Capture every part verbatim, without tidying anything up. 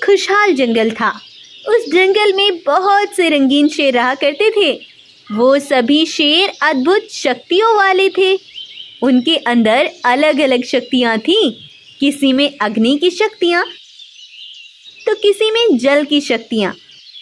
एक खुशहाल जंगल था। उस जंगल में बहुत से रंगीन शेर रहा करते थे। वो सभी शेर अद्भुत शक्तियों वाले थे। उनके अंदर अलग अलग शक्तियाँ थीं। किसी में अग्नि की शक्तियाँ तो किसी में जल की शक्तियाँ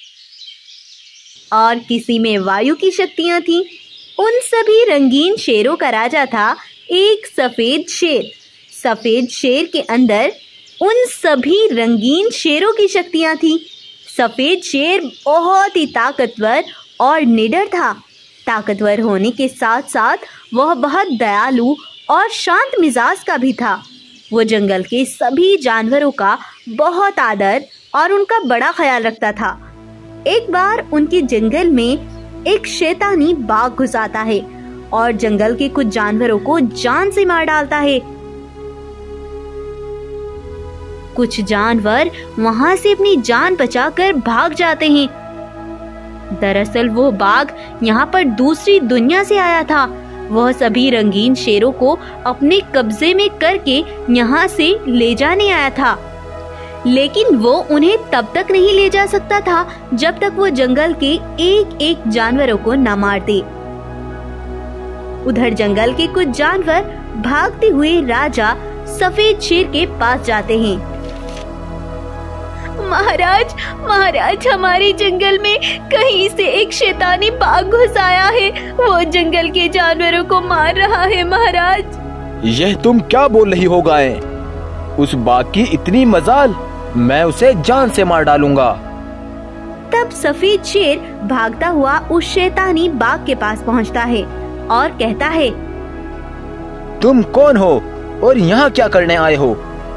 और किसी में वायु की शक्तियाँ थीं। उन सभी रंगीन शेरों का राजा था एक सफ़ेद शेर। सफ़ेद शेर के अंदर उन सभी रंगीन शेरों की शक्तियाँ थीं। सफ़ेद शेर बहुत ही ताकतवर और निडर था। ताकतवर होने के साथ साथ वह बहुत दयालु और शांत मिजाज का भी था। वो जंगल के सभी जानवरों का बहुत आदर और उनका बड़ा ख्याल रखता था। एक बार उनके जंगल में एक शैतानी बाघ घुस आता है और जंगल के कुछ जानवरों को जान से मार डालता है। कुछ जानवर वहां से अपनी जान बचाकर भाग जाते हैं। दरअसल वो बाघ यहाँ पर दूसरी दुनिया से आया था। वह सभी रंगीन शेरों को अपने कब्जे में करके यहाँ से ले जाने आया था, लेकिन वो उन्हें तब तक नहीं ले जा सकता था जब तक वो जंगल के एक एक जानवरों को न मार दे। उधर जंगल के कुछ जानवर भागते हुए राजा सफेद शेर के पास जाते हैं। महाराज, महाराज, हमारे जंगल में कहीं से एक शैतानी बाघ घुस आया है। वो जंगल के जानवरों को मार रहा है महाराज। यह तुम क्या बोल रही हो गाय? उस बाघ की इतनी मजाल, मैं उसे जान से मार डालूंगा। तब सफेद शेर भागता हुआ उस शैतानी बाघ के पास पहुंचता है और कहता है, तुम कौन हो और यहाँ क्या करने आए हो?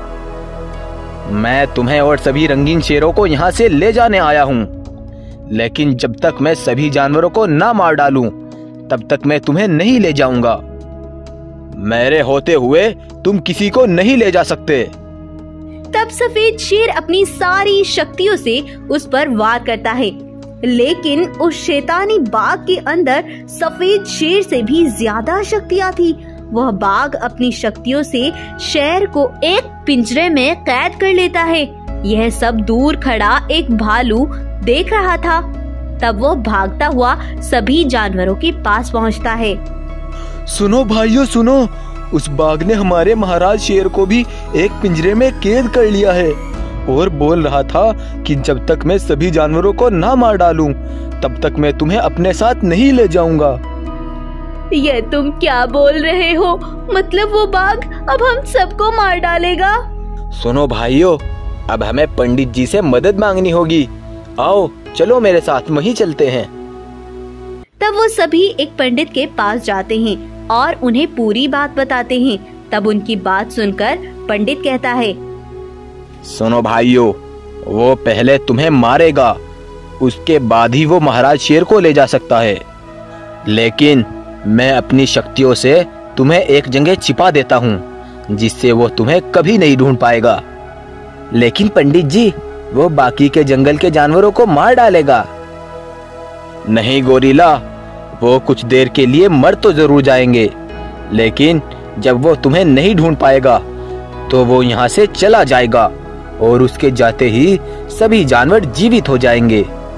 मैं तुम्हें और सभी रंगीन शेरों को यहाँ से ले जाने आया हूँ, लेकिन जब तक मैं सभी जानवरों को ना मार डालूं, तब तक मैं तुम्हें नहीं ले जाऊंगा। मेरे होते हुए तुम किसी को नहीं ले जा सकते। तब सफेद शेर अपनी सारी शक्तियों से उस पर वार करता है, लेकिन उस शैतानी बाघ के अंदर सफेद शेर से भी ज्यादा शक्तियाँ थी। वह बाघ अपनी शक्तियों से शेर को एक पिंजरे में कैद कर लेता है। यह सब दूर खड़ा एक भालू देख रहा था। तब वो भागता हुआ सभी जानवरों के पास पहुंचता है। सुनो भाइयों सुनो, उस बाघ ने हमारे महाराज शेर को भी एक पिंजरे में कैद कर लिया है और बोल रहा था कि जब तक मैं सभी जानवरों को ना मार डालूं, तब तक मैं तुम्हें अपने साथ नहीं ले जाऊंगा। ये तुम क्या बोल रहे हो? मतलब वो बाघ अब हम सबको मार डालेगा? सुनो भाइयों, अब हमें पंडित जी से मदद मांगनी होगी। आओ चलो मेरे साथ, वहीं चलते हैं। तब वो सभी एक पंडित के पास जाते हैं और उन्हें पूरी बात बताते हैं। तब उनकी बात सुनकर पंडित कहता है, सुनो भाइयों, वो पहले तुम्हें मारेगा, उसके बाद ही वो महाराज शेर को ले जा सकता है। लेकिन मैं अपनी शक्तियों से तुम्हें एक जगह छिपा देता हूँ, जिससे वो तुम्हें कभी नहीं ढूंढ पाएगा। लेकिन पंडित जी, वो बाकी के जंगल के जानवरों को मार डालेगा। नहीं गोरिल्ला, वो कुछ देर के लिए मर तो जरूर जाएंगे, लेकिन जब वो तुम्हें नहीं ढूंढ पाएगा तो वो यहाँ से चला जाएगा और उसके जाते ही सभी जानवर जीवित हो जाएंगे।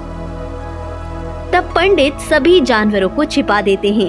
तब पंडित सभी जानवरों को छिपा देते हैं।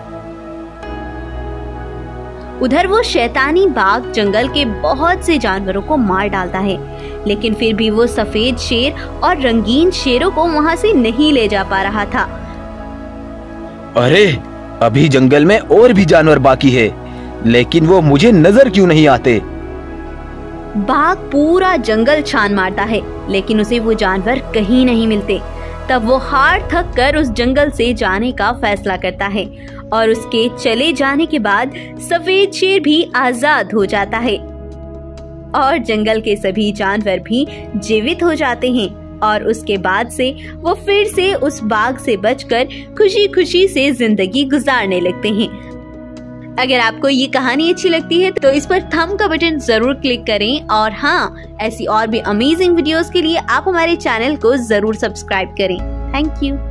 उधर वो शैतानी बाघ जंगल के बहुत से जानवरों को मार डालता है, लेकिन फिर भी वो सफेद शेर और रंगीन शेरों को वहां से नहीं ले जा पा रहा था। अरे, अभी जंगल में और भी जानवर बाकी है, लेकिन वो मुझे नजर क्यों नहीं आते? बाघ पूरा जंगल छान मारता है, लेकिन उसे वो जानवर कहीं नहीं मिलते। तब वो हार थक कर उस जंगल से जाने का फैसला करता है और उसके चले जाने के बाद सफेद शेर भी आजाद हो जाता है और जंगल के सभी जानवर भी जीवित हो जाते हैं। और उसके बाद से वो फिर से उस बाघ से बचकर खुशी खुशी से जिंदगी गुजारने लगते हैं। अगर आपको ये कहानी अच्छी लगती है तो इस पर थंब का बटन जरूर क्लिक करें और हाँ, ऐसी और भी अमेजिंग वीडियोस के लिए आप हमारे चैनल को जरूर सब्सक्राइब करें। Thank you.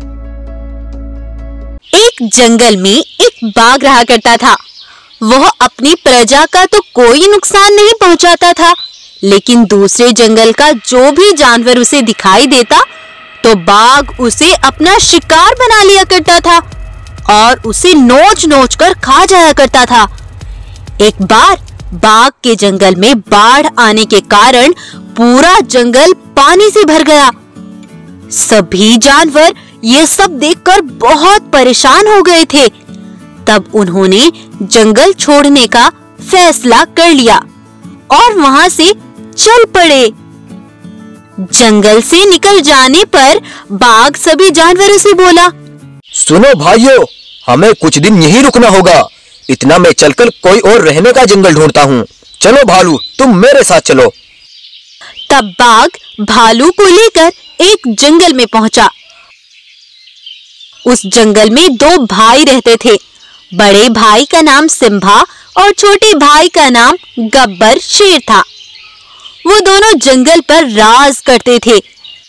एक जंगल में एक बाघ रहा करता था। वह अपनी प्रजा का तो कोई नुकसान नहीं पहुंचाता था, लेकिन दूसरे जंगल का जो भी जानवर उसे दिखाई देता तो बाघ उसे अपना शिकार बना लिया करता था और उसे नोच नोच कर खा जाया करता था। एक बार बाघ के जंगल में बाढ़ आने के कारण पूरा जंगल पानी से भर गया। सभी जानवर ये सब देखकर बहुत परेशान हो गए थे। तब उन्होंने जंगल छोड़ने का फैसला कर लिया और वहां से चल पड़े। जंगल से निकल जाने पर बाघ सभी जानवरों से बोला, सुनो भाइयों, हमें कुछ दिन यहीं रुकना होगा। इतना मैं चलकर कोई और रहने का जंगल ढूंढता हूँ। चलो भालू, तुम मेरे साथ चलो। तब बाघ भालू को लेकर एक जंगल में पहुंचा। उस जंगल में दो भाई रहते थे। बड़े भाई का नाम सिम्बा और छोटे भाई का नाम गब्बर शेर था। वो दोनों जंगल पर राज करते थे।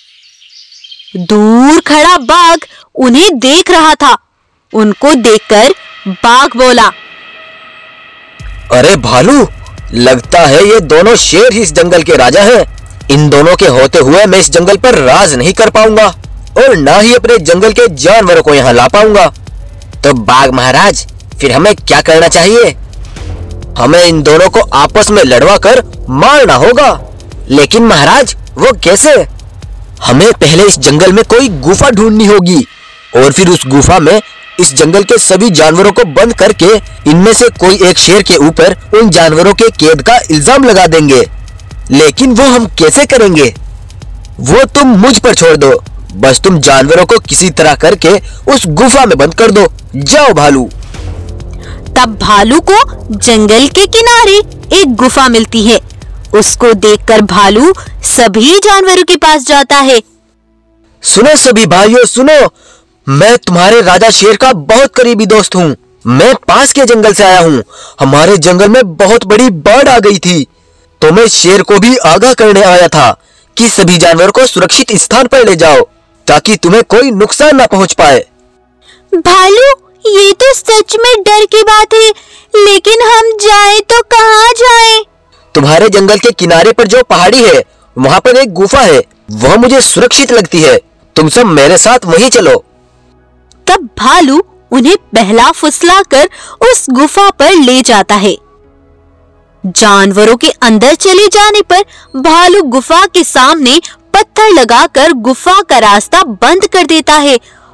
दूर खड़ा बाघ उन्हें देख रहा था। उनको देखकर बाघ बोला, अरे भालू, लगता है ये दोनों शेर ही इस जंगल के राजा हैं। इन दोनों के होते हुए मैं इस जंगल पर राज नहीं कर पाऊंगा और ना ही अपने जंगल के जानवरों को यहाँ ला पाऊंगा। तो बाघ महाराज, फिर हमें क्या करना चाहिए? हमें इन दोनों को आपस में लड़वा कर मारना होगा। लेकिन महाराज, वो कैसे? हमें पहले इस जंगल में कोई गुफा ढूंढनी होगी और फिर उस गुफा में इस जंगल के सभी जानवरों को बंद करके इनमें से कोई एक शेर के ऊपर उन जानवरों के कैद का इल्जाम लगा देंगे। लेकिन वो हम कैसे करेंगे? वो तुम मुझ पर छोड़ दो। बस तुम जानवरों को किसी तरह करके उस गुफा में बंद कर दो। जाओ भालू। तब भालू को जंगल के किनारे एक गुफा मिलती है। उसको देखकर भालू सभी जानवरों के पास जाता है। सुनो सभी भाइयों, सुनो, मैं तुम्हारे राजा शेर का बहुत करीबी दोस्त हूँ। मैं पास के जंगल से आया हूँ। हमारे जंगल में बहुत बड़ी बाढ़ आ गई थी, तो मैं शेर को भी आगाह करने आया था कि सभी जानवरों को सुरक्षित स्थान पर ले जाओ ताकि तुम्हें कोई नुकसान ना पहुँच पाए। भालू, ये तो सच में डर की बात है, लेकिन हम जाएं तो कहाँ जाएं? तुम्हारे जंगल के किनारे पर जो पहाड़ी है, वहाँ पर एक गुफा है। वह मुझे सुरक्षित लगती है। तुम सब मेरे साथ वहीं चलो। तब भालू उन्हें पहला फुसलाकर उस गुफा पर ले जाता है। जानवरों के अंदर चले जाने पर भालू गुफा के सामने पत्थर लगाकर गुफा का रास्ता बंद कर देता है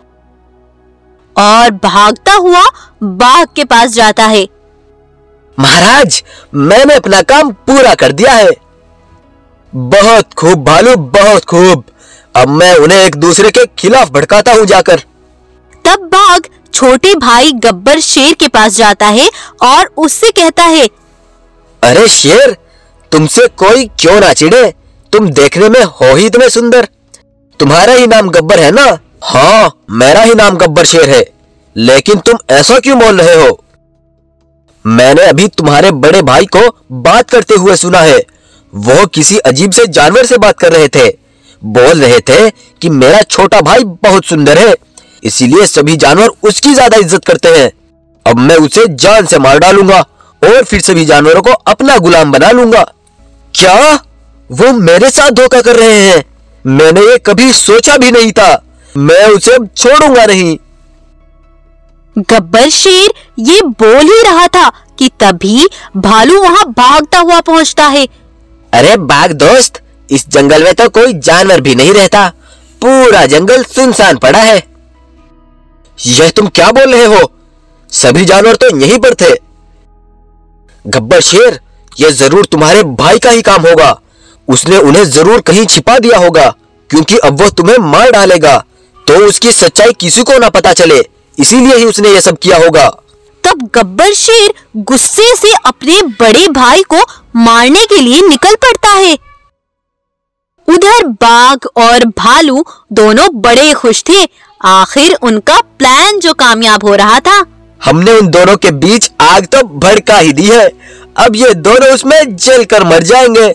और भागता हुआ बाघ के पास जाता है। महाराज, मैंने अपना काम पूरा कर दिया है। बहुत खूब भालू, बहुत खूब। अब मैं उन्हें एक दूसरे के खिलाफ भड़काता हूँ जाकर। तब बाघ छोटे भाई गब्बर शेर के पास जाता है और उससे कहता है, अरे शेर, तुमसे कोई क्यों ना चिढ़े। तुम देखने में हो ही इतने सुंदर। तुम्हारा ही नाम गब्बर है ना? हाँ, मेरा ही नाम गब्बर शेर है। लेकिन तुम ऐसा क्यों बोल रहे हो? मैंने अभी तुम्हारे बड़े भाई को बात करते हुए सुना है। वो किसी अजीब से जानवर से बात कर रहे थे। बोल रहे थे कि मेरा छोटा भाई बहुत सुंदर है, इसीलिए सभी जानवर उसकी ज्यादा इज्जत करते हैं। अब मैं उसे जान से मार डालूंगा और फिर सभी जानवरों को अपना गुलाम बना लूंगा। क्या वो मेरे साथ धोखा कर रहे हैं? मैंने ये कभी सोचा भी नहीं था। मैं उसे छोड़ूंगा नहीं। गब्बर शेर ये बोल ही रहा था कि तभी भालू वहां भागता हुआ पहुंचता है। अरे बाघ दोस्त, इस जंगल में तो कोई जानवर भी नहीं रहता। पूरा जंगल सुनसान पड़ा है। यह तुम क्या बोल रहे हो? सभी जानवर तो यहीं पर थे। गब्बर शेर, यह जरूर तुम्हारे भाई का ही काम होगा। उसने उन्हें जरूर कहीं छिपा दिया होगा, क्योंकि अब वो तुम्हें मार डालेगा तो उसकी सच्चाई किसी को ना पता चले, इसीलिए ही उसने यह सब किया होगा। तब गब्बर शेर गुस्से से अपने बड़े भाई को मारने के लिए निकल पड़ता है। उधर बाघ और भालू दोनों बड़े खुश थे। आखिर उनका प्लान जो कामयाब हो रहा था। हमने उन दोनों के बीच आग तो भड़का ही दी है। अब ये दोनों उसमें जलकर मर जाएंगे।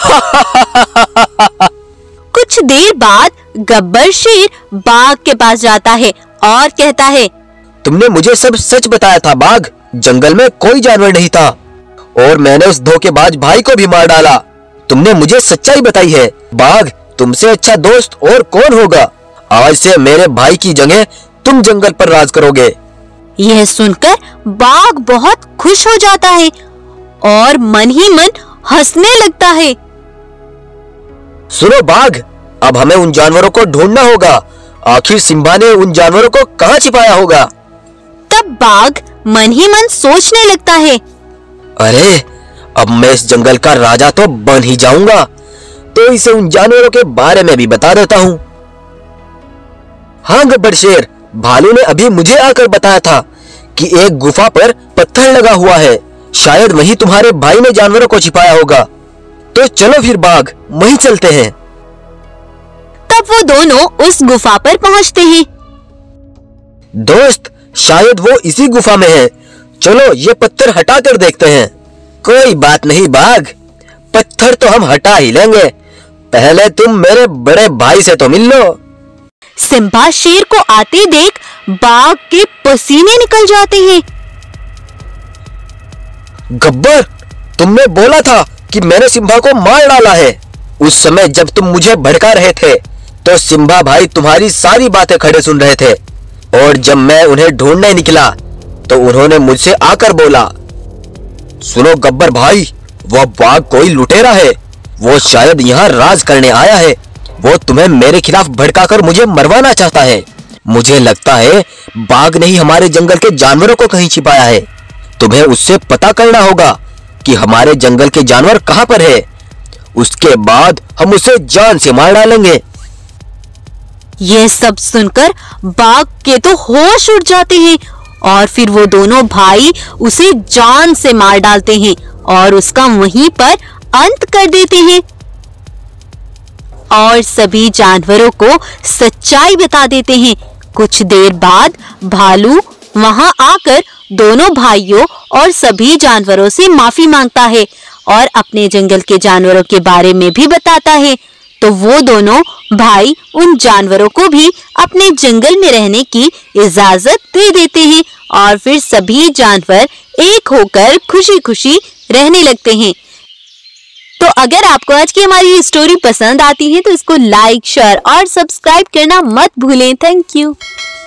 कुछ देर बाद गब्बर शेर बाघ के पास जाता है और कहता है, तुमने मुझे सब सच बताया था बाघ। जंगल में कोई जानवर नहीं था और मैंने उस धोखेबाज भाई को भी मार डाला। तुमने मुझे सच्चाई बताई है। बाघ, तुमसे अच्छा दोस्त और कौन होगा। आज से मेरे भाई की जगह तुम जंगल पर राज करोगे। यह सुनकर बाघ बहुत खुश हो जाता है और मन ही मन हंसने लगता है। सुनो बाघ, अब हमें उन जानवरों को ढूंढना होगा। आखिर सिम्बा ने उन जानवरों को कहाँ छिपाया होगा। तब बाघ मन ही मन सोचने लगता है, अरे अब मैं इस जंगल का राजा तो बन ही जाऊंगा, तो इसे उन जानवरों के बारे में भी बता देता हूँ। हाँ गब्बर शेर, भालू ने अभी मुझे आकर बताया था कि एक गुफा पर पत्थर लगा हुआ है। शायद वहीं तुम्हारे भाई ने जानवरों को छिपाया होगा। तो चलो फिर बाघ, वहीं चलते हैं। तब वो दोनों उस गुफा पर पहुंचते हैं। दोस्त, शायद वो इसी गुफा में है। चलो ये पत्थर हटा कर देखते हैं। कोई बात नहीं बाघ, पत्थर तो हम हटा ही लेंगे। पहले तुम मेरे बड़े भाई से तो मिल लो। सिम्बा शेर को आते देख बाघ के पसीने निकल जाते हैं। गब्बर, तुमने बोला था कि मैंने सिम्बा को मार डाला है। उस समय जब तुम मुझे भड़का रहे थे तो सिम्बा भाई तुम्हारी सारी बातें खड़े सुन रहे थे, और जब मैं उन्हें ढूंढने निकला तो उन्होंने मुझसे आकर बोला, सुनो गब्बर भाई, वह बाघ कोई लुटेरा है। वो शायद यहाँ राज करने आया है। वो तुम्हें मेरे खिलाफ भड़काकर मुझे मरवाना चाहता है। मुझे लगता है बाघ ने ही हमारे जंगल के जानवरों को कहीं छिपाया है। तुम्हें उससे पता करना होगा कि हमारे जंगल के जानवर कहाँ पर है। उसके बाद हम उसे जान से मार डालेंगे। यह सब सुनकर बाघ के तो होश उड़ जाते हैं और फिर वो दोनों भाई उसे जान से मार डालते हैं और उसका वहीं पर अंत कर देते हैं और सभी जानवरों को सच्चाई बता देते हैं। कुछ देर बाद भालू वहां आकर दोनों भाइयों और सभी जानवरों से माफी मांगता है और अपने जंगल के जानवरों के बारे में भी बताता है। तो वो दोनों भाई उन जानवरों को भी अपने जंगल में रहने की इजाजत दे देते हैं और फिर सभी जानवर एक होकर खुशी खुशी रहने लगते हैं। तो अगर आपको आज की हमारी स्टोरी पसंद आती है तो इसको लाइक, शेयर और सब्सक्राइब करना मत भूलें। Thank you.